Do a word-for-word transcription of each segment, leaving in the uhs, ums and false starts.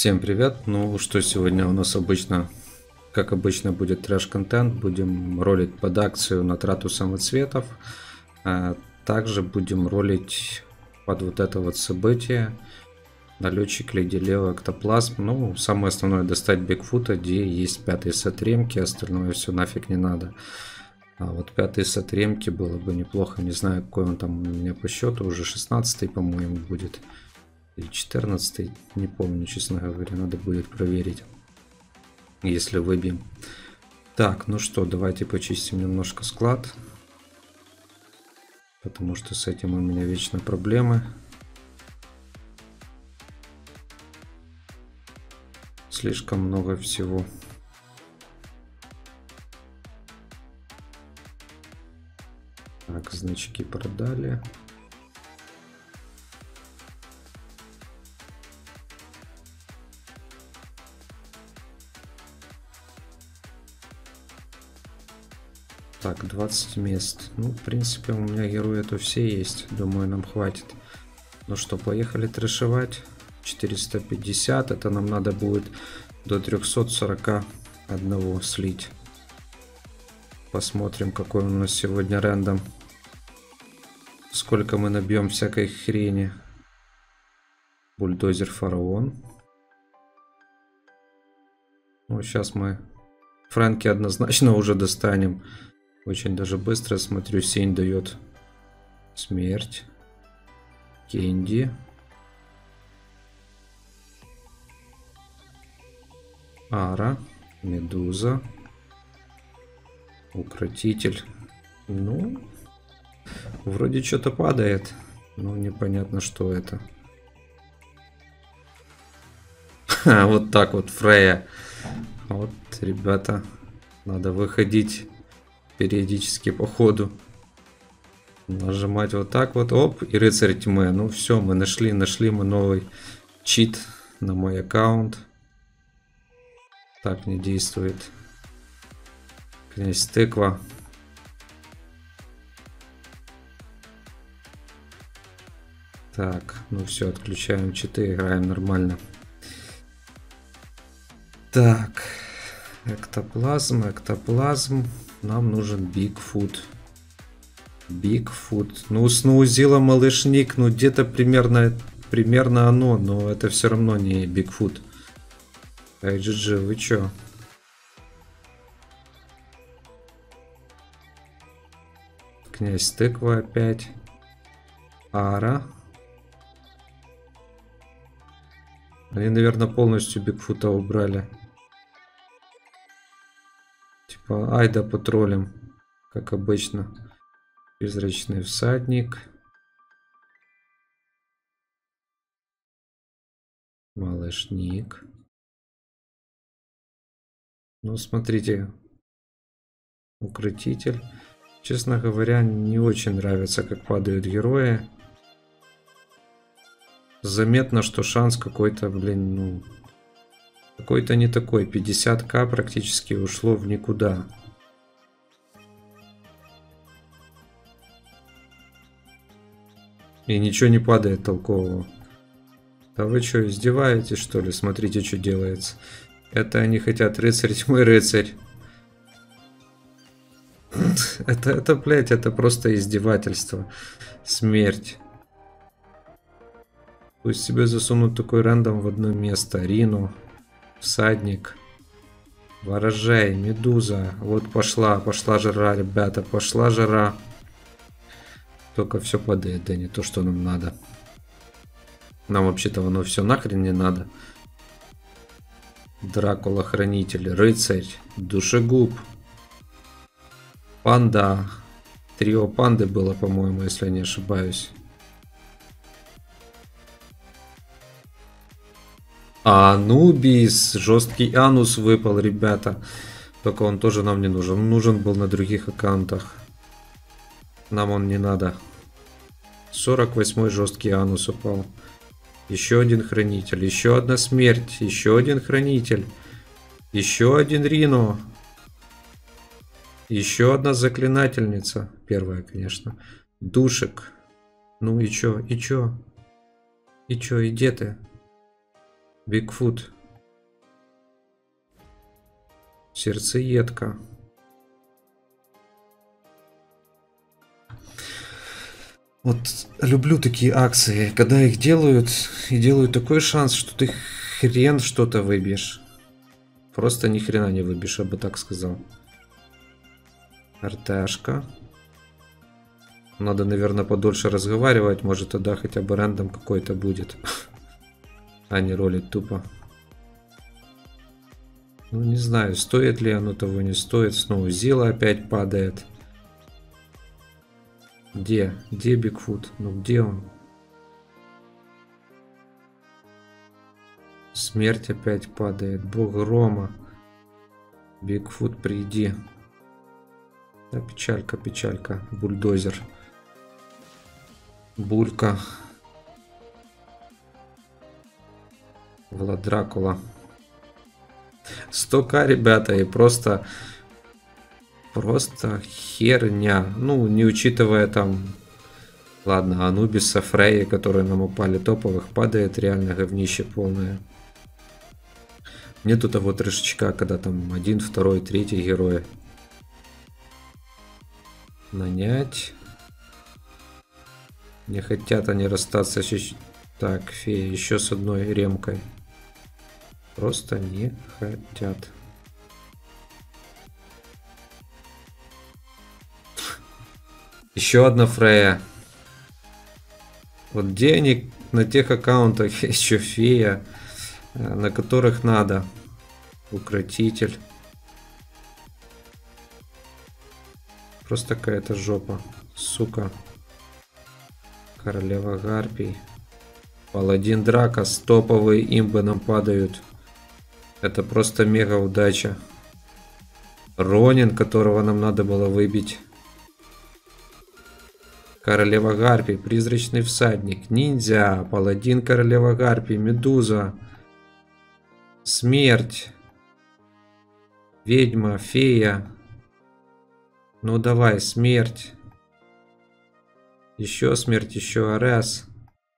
Всем привет! Ну что, сегодня у нас обычно, как обычно, будет трэш-контент. Будем ролить под акцию на трату самоцветов. А также будем ролить под вот это вот событие. Налетчик Леди Лео Эктоплазм. Ну, самое основное достать Бигфута, где есть пятый сет ремки, остальное все нафиг не надо. А вот пятый сет ремки было бы неплохо. Не знаю, какой он там у меня по счету. Уже шестнадцатый, по-моему, будет. Или четырнадцатый, не помню, честно говоря, надо будет проверить, если выбьем. Так, ну что, давайте почистим немножко склад, потому что с этим у меня вечно проблемы. Слишком много всего. Так, значки продали. Так, двадцать мест. Ну, в принципе, у меня герои это все есть. Думаю, нам хватит. Ну что, поехали трэшевать. четыреста пятьдесят. Это нам надо будет до трёхсот сорока одного слить. Посмотрим, какой у нас сегодня рандом. Сколько мы набьем всякой хрени. Бульдозер фараон. Ну, сейчас мы Фрэнки однозначно уже достанем. Очень даже быстро, смотрю, Сень дает смерть. Кенди. Ара. Медуза. Укротитель. Ну, вроде что-то падает. Но непонятно, что это. Ха, вот так вот Фрея. Вот, ребята, надо выходить периодически по ходу. Нажимать вот так вот, оп, и рыцарь тьмы. Ну все, мы нашли, нашли мы новый чит на мой аккаунт. Так не действует. Князь тыква. Так, ну все, отключаем читы, играем нормально. Так, эктоплазм, эктоплазм. Нам нужен Бигфут. Бигфут. Ну, сноузила малышник. Ну, где-то примерно, примерно оно. Но это все равно не Бигфут. ай джи джи, вы чё? Князь тыква опять. Ара. Они, наверное, полностью Бигфута убрали. Типа, айда патрулем, как обычно. Призрачный всадник. Малышник. Ну, смотрите. Укротитель. Честно говоря, не очень нравится, как падают герои. Заметно, что шанс какой-то, блин, ну... Какой-то не такой. пятьдесят ка практически ушло в никуда. И ничего не падает толкового. Да вы что, издеваетесь, что ли? Смотрите, что делается. Это они хотят рыцарь тьмы, рыцарь. Это, это, блядь, это просто издевательство. Смерть. Пусть себе засунут такой рандом в одно место. Рину. Всадник. Ворожей. Медуза. Вот пошла. Пошла жара, ребята. Пошла жара. Только все падает. Да не то, что нам надо. Нам вообще-то оно все нахрен не надо. Дракула хранитель. Рыцарь. Душегуб. Панда. Трио панды было, по-моему, если я не ошибаюсь. Анубис. Жесткий анус выпал, ребята. Только он тоже нам не нужен. Он нужен был на других аккаунтах. Нам он не надо. сорок восьмой жесткий анус упал. Еще один хранитель. Еще одна смерть. Еще один хранитель. Еще один Рино. Еще одна заклинательница. Первая, конечно. Душек. Ну и чё? И чё? И чё? И где ты? Бигфут. Сердцеедка. Вот люблю такие акции, когда их делают, и делают такой шанс, что ты хрен что-то выбьешь. Просто ни хрена не выбьешь, я бы так сказал. РТшка. Надо, наверное, подольше разговаривать, может тогда хотя бы рандом какой-то будет. А не ролить тупо. Ну не знаю, стоит ли оно того, не стоит. Снова Зила опять падает. Где? Где Бигфут? Ну где он? Смерть опять падает. Бог грома. Бигфут, приди. Да, печалька, печалька. Бульдозер. Булька. Влад Дракула. сто ка, ребята, и просто... Просто херня. Ну, не учитывая там... Ладно, Анубиса, Фрейи, которые нам упали топовых, падает реально говнище полное. Нету того трешечка, когда там один, второй, третий герой. Нанять. Не хотят они расстаться с... Так, фея, еще с одной ремкой. Просто не хотят. Еще одна Фрея. Вот где они на тех аккаунтах еще фея, на которых надо. Укротитель. Просто какая-то жопа. Сука. Королева Гарпий. Паладин Драка. Топовые имбы нам падают. Это просто мега удача. Ронин, которого нам надо было выбить. Королева Гарпий, Призрачный Всадник, Ниндзя, Паладин Королева Гарпий, Медуза, Смерть, Ведьма, Фея. Ну давай, Смерть. Еще Смерть, еще Арес.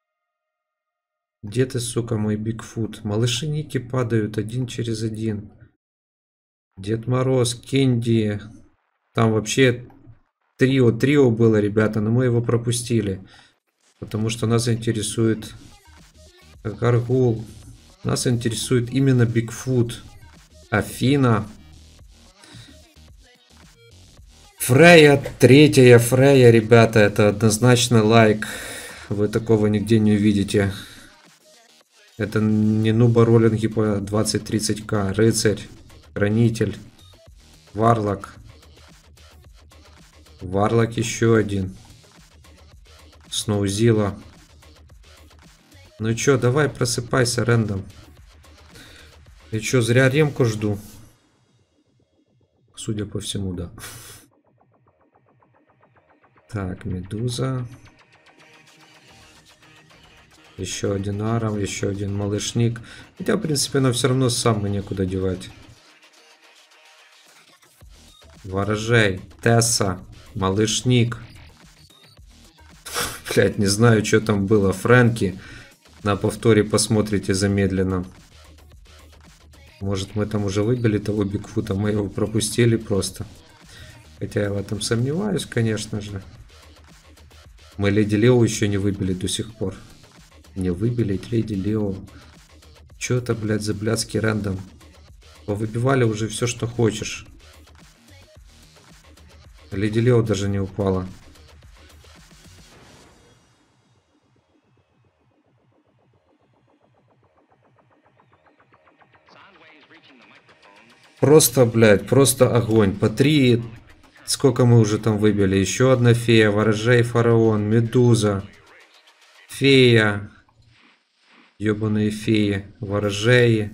Где ты, сука, мой Бигфут? Малыши Ники падают один через один. Дед Мороз, Кенди. Там вообще... Трио, трио было, ребята, но мы его пропустили. Потому что нас интересует Гаргул. Нас интересует именно Бигфут. Афина. Фрея, третья Фрея, ребята, это однозначно лайк. Вы такого нигде не увидите. Это не нуба роллинги по двадцать-тридцать ка. Рыцарь, Хранитель, Варлок. Варлок еще один. Сноузила. Ну чё, давай просыпайся, Рэндом. И чё, зря ремку жду? Судя по всему, да. Так, Медуза. Еще один Арам, еще один Малышник. Хотя, в принципе, нам все равно сам некуда девать. Ворожей, Тесса. Малышник. Блять, не знаю, что там было. Фрэнки. На повторе посмотрите замедленно. Может, мы там уже выбили того Бигфута, мы его пропустили просто. Хотя я в этом сомневаюсь, конечно же. Мы Леди Лео еще не выбили до сих пор. Не выбили Леди Лео. Че это, блядь, за блядский рандом? Повыбивали уже все, что хочешь. Леди Лео даже не упала. Просто, блядь, просто огонь. По три... Сколько мы уже там выбили? Еще одна фея, Ворожей, Фараон, Медуза. Фея. Ёбаные феи. Ворожеи.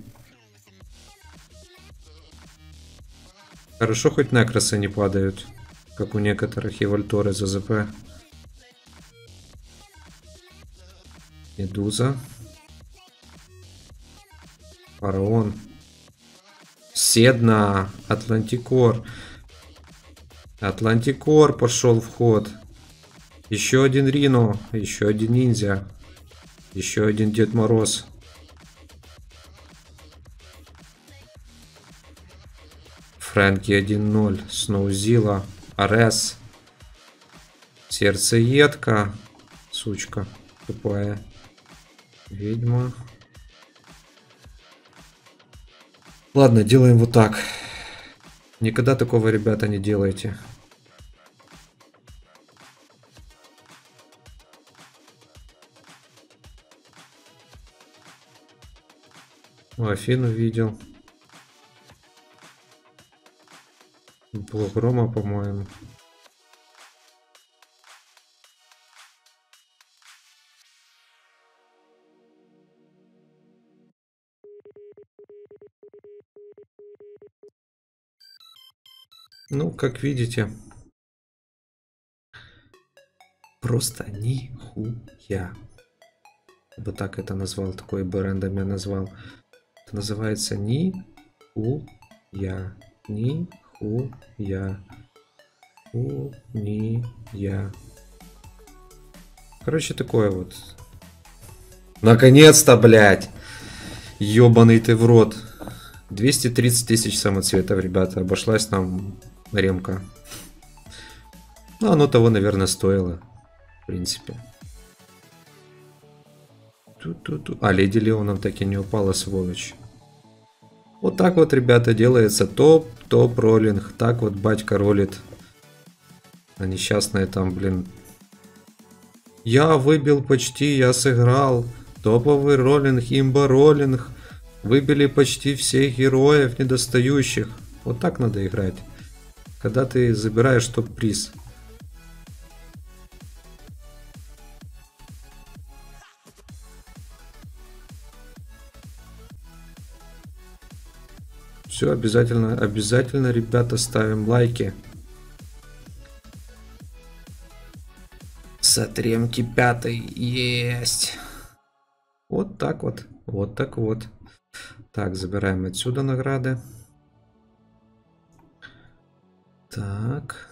Хорошо, хоть накросы не падают. Как у некоторых, и Вольторы за ЗП. Медуза. Фараон. Седна. Атлантикор. Атлантикор пошел в ход. Еще один Рино. Еще один ниндзя. Еще один Дед Мороз. Фрэнки один ноль. Сноузила. Арес. Сердцеедка. Сучка тупая. Ведьма. Ладно, делаем вот так. Никогда такого, ребята, не делайте. О, Афину видел. Бог Грома, по-моему. Ну, как видите, просто нихуя. Я бы так это назвал, такой брендом я назвал. Это называется нихуя. Нихуя. Хуния. Короче, такое вот. Наконец-то, блядь. Ёбаный ты в рот. двести тридцать тысяч самоцветов, ребята. Обошлась нам ремка. Ну, оно того, наверное, стоило. В принципе. Ту-ту-ту. А, Леди Леоном так и не упала, сволочь. Вот так вот, ребята, делается топ-топ роллинг. Так вот батька ролит. А несчастные там, блин. Я выбил почти, я сыграл. Топовый роллинг, имба роллинг. Выбили почти всех героев недостающих. Вот так надо играть. Когда ты забираешь топ-приз. Все, обязательно, обязательно, ребята, ставим лайки. Сотремки пятый есть. Вот так вот. Вот так вот. Так, забираем отсюда награды. Так.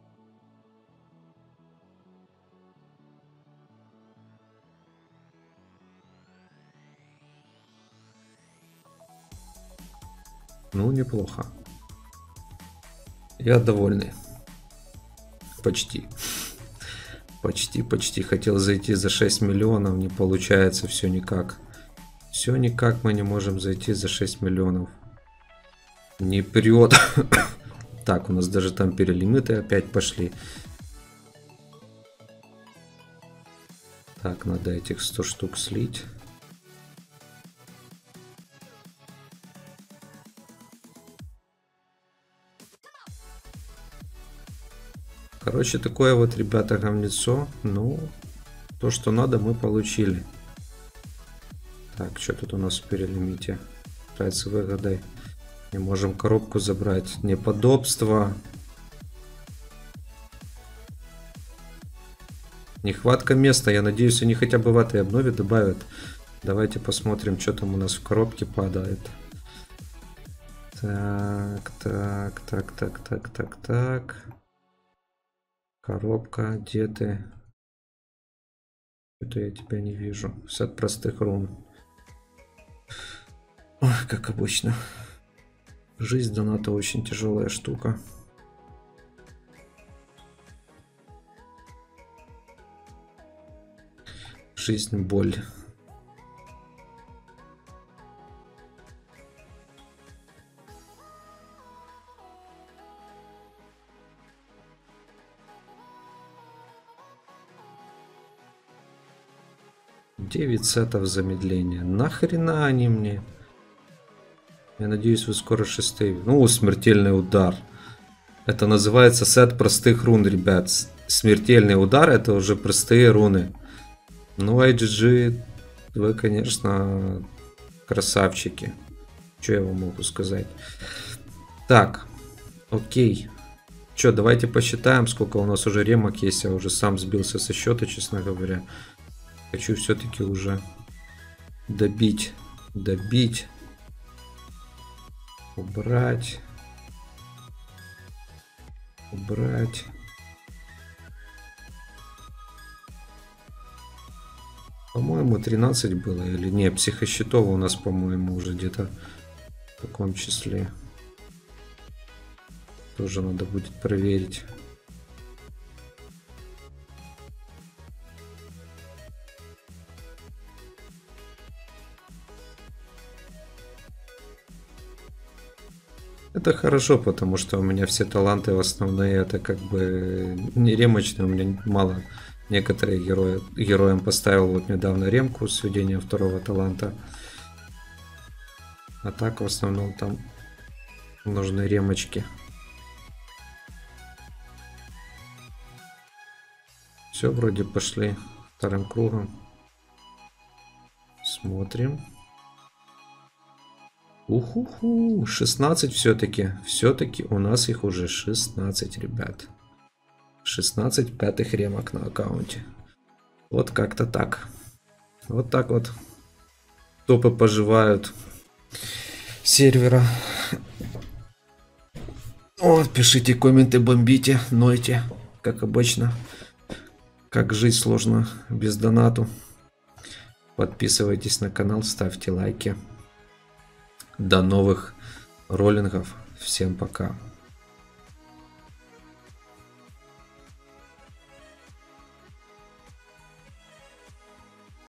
Ну, неплохо. Я довольный. Почти. Почти, почти. Хотел зайти за шесть миллионов. Не получается все никак. Все никак мы не можем зайти за шесть миллионов. Не прет. Так, у нас даже там перелимиты опять пошли. Так, надо этих сто штук слить. Короче, такое вот, ребята, говнецо. Ну, то, что надо, мы получили. Так, что тут у нас в перелимите? Нравится выгодой. Не можем коробку забрать. Неподобство. Нехватка места. Я надеюсь, они хотя бы в этой обнове добавят. Давайте посмотрим, что там у нас в коробке падает. Так, так, так, так, так, так, так. Коробка, где ты? Что-то я тебя не вижу. Сет простых рун. Ой, как обычно. Жизнь доната очень тяжелая штука. Жизнь боль. девять сетов замедления. Нахрена они мне? Я надеюсь, вы скоро шестые. Ну, смертельный удар. Это называется сет простых рун, ребят. Смертельный удар — это уже простые руны. Ну, ай джи джи, вы, конечно, красавчики. Что я вам могу сказать? Так, окей. Что, давайте посчитаем, сколько у нас уже ремок есть. Я уже сам сбился со счета, честно говоря. Хочу все-таки уже добить. Добить. Убрать. Убрать. По-моему, тринадцать было. Или не, психосчетово у нас, по-моему, уже где-то в таком числе. Тоже надо будет проверить. Это хорошо, потому что у меня все таланты основные это как бы не ремочные, у меня мало некоторые герои. Героям поставил вот недавно ремку с введением второго таланта. А так в основном там нужны ремочки. Все, вроде пошли вторым кругом. Смотрим. Уху-ху, шестнадцать все-таки. Все-таки у нас их уже шестнадцать, ребят. шестнадцать пятых ремок на аккаунте. Вот как-то так. Вот так вот топы поживают сервера. Вот, пишите комменты, бомбите, нойте, как обычно. Как жить сложно без донату. Подписывайтесь на канал, ставьте лайки. До новых роллингов. Всем пока.